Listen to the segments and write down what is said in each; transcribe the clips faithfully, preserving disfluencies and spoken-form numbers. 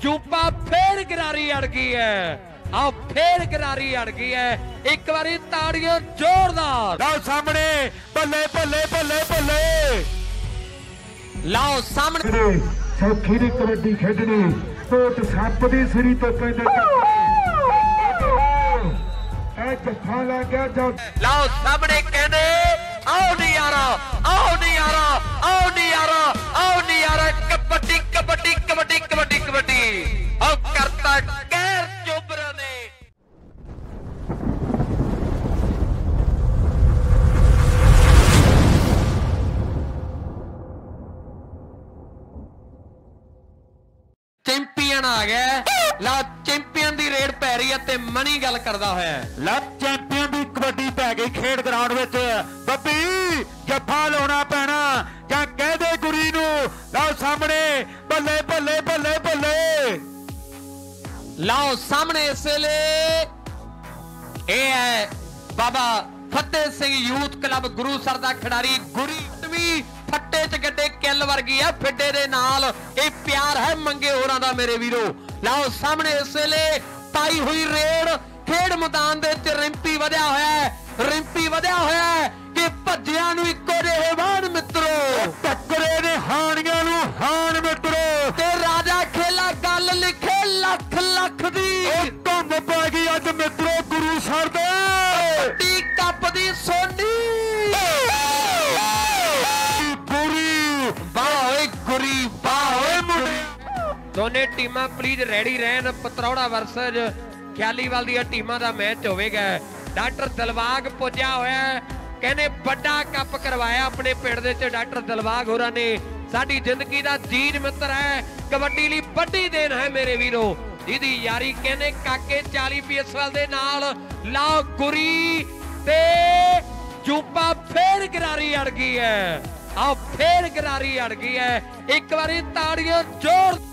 जूपा फिर गिरारी अड़ गई है, आओ फिर गिरारी अड़ गई है। एक बारी ताड़ियां जोरदार। लाओ सामने, बल्ले बल्ले बल्ले बल्ले, लाओ सामने। सौखी दी कबड्डी खेडनी, कोट सप दी सिरी तो पैंदे जफा लग गया। लाओ सामने कहने आओ नहीं आ रहा, आओ नहीं आ रहा, आओ नहीं आ रहा, आओ नहीं आ रहा। कबड्डी कबड्डी कबड्डी कबड्डी कबड्डी और करता गैर चोबरा ने। चैंपियन आ गया। ला चैंपियन दी रेड पै रही है ते मनी गल करदा होया। ला चैंपियन दी कबड्डी पै गई खेड ग्राउंड विच। बब्बी जफा लाउणा पैना जां कह दे गुरी नूं। लाओ सामने, बल्ले बल्ले बल्ले बल्ले। लाओ सामने इस वेले ए है बाबा फतेह सिंह यूथ क्लब गुरुसर दा खिडारी गुरी भी फट्टे च गड्डे किल वर्गी है। फिड्डे दे नाल ये प्यार है मंगे होरां दा मेरे वीरो। लाओ सामने इस वेले पाई हुई रेड खेड मैदान दे विच रिंपी वधिया होया है, रिंपी वधिया होया है कि भज्जियां नूं इक्को जिहे वाहन मित्रो, टक्करे ने हानियां नूं हान मित्रो। ते राजा खेला गल लिखे लख लख दी। धुंद पै गई अज मित्रो गुरुसर दे टी कप दी सोनी। दोने टीमां प्लीज रेडी रहन। पतरौड़ा वर्सेज ख्यालीवाल दी टीमां दा मैच होवेगा। डॉक्टर दिलबाग पुज्या होया, कहने बड़ा कप करवाया अपने पिंड दे च। डॉक्टर दिलबाग होरां ने साडी जिंदगी दा जीज मित्र है, कबड्डी लई बड़ी देन है मेरे वीरो। जिहदी यारी कहने काके चाली पीएसएल दे नाल। लाओ गुरी ते जूपा फिर गिरारी अड़ गई है, आओ फिर गिरारी अड़ गई है। एक बारी ताड़ियां जोर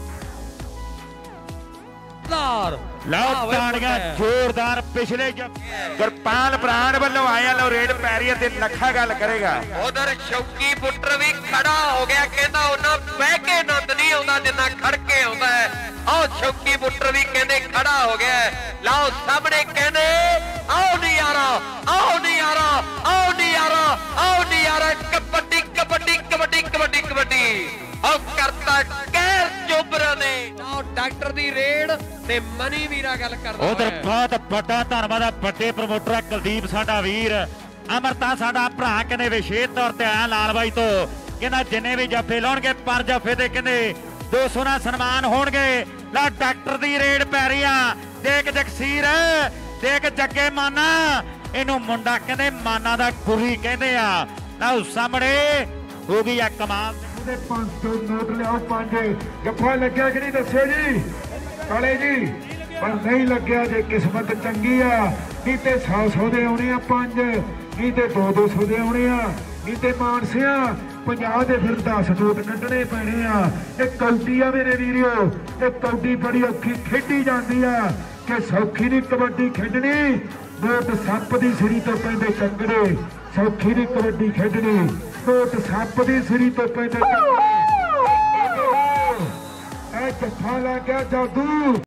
लाओ ताड़ियां जोरदार। पिछले गुरपाल ब्रांड वालों आया लो रेड पैरी ते लखा गल करेगा। उधर शौकी पुत्र भी खड़ा हो गया, कहता उन्ना बह के नंद नहीं आउंदा जिन्ना खड़ के आउंदा है। आओ शौकी पुत्र भी कहने खड़ा हो गया। लाओ सामने कहने आओ नहीं आ रहा, आओ नहीं आ रहा, आओ नहीं आ रहा, आओ नहीं आ रहा। कबड्डी कबड्डी कबड्डी कबड्डी कबड्डी और करता गैर चोबरा ने। आओ डॉक्टर दी रेड ते मनी वीरा गल करदा। उधर बहुत बड़ा धन्नवाद है बड़े प्रमोटर कुलदीप साडा वीर, अमरता साडा भरा कहने विशेष तौर ते आया लाल बाई तो कहना जिन्ने भी जफे लाउणगे पर जफे ते कहने दो सौ ना सन्मान होणगे। ला डॉक्टर दी रेड पै रही आ। देख जगसीर, देख जग्गे माना, इनू मुंडा कहने माना दा गुरी कहते आ। लाओ सामने हो गई है कमाल। पांच सौ नोट लियाओ पांच। जफा लग्या कि नहीं दस्यो जी काले जी, पर नहीं लग्या जे किस्मत चंगी आ। नहीं ते सौ सौ दे आने आ पांच, नहीं ते दो दो सौ दे आने आ, नहीं ते मानसिया पंजाह दे फिर दस नोट कड्ढने पैने आ। ये कौडी आ मेरे वीरो, ये कौडी बड़ी औखी खेडी जाती आ कि सौखी नहीं कबड्डी खेडनी। नोट सप दी सिरी तो पैंदे चंगड़े, सौखी नहीं कबड्डी खेडनी। नोट सप दी सिरी तो पैंदे जफा लग गया जादू।